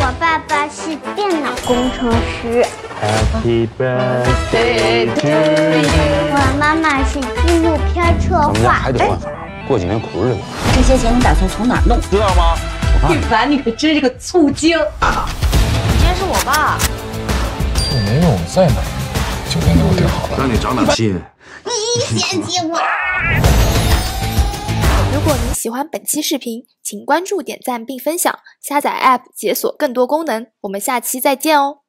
我爸爸是电脑工程师。 Happy birthday to you。 我妈妈是纪录片策咱们家划。 还得换法，过几年苦日子。 这些钱你打算从哪儿弄？ 知道吗？ 玉凡，你可真是个醋精！ 今天是我爸。 就没问我在哪儿，酒店给我订好了。 让你长点心。 你嫌弃我？ 如果您喜欢本期视频，请关注、点赞并分享，下载 App 解锁更多功能。我们下期再见哦。